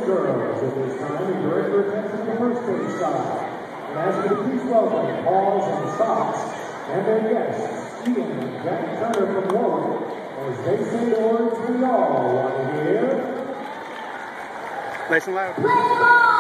girls at this time, and direct your attention to the first base side. And ask you to please welcome Paws and Socks and their guests, Ian and Jack Turner from Warwick, as they say the words we all want to hear. Nice and loud. Play ball!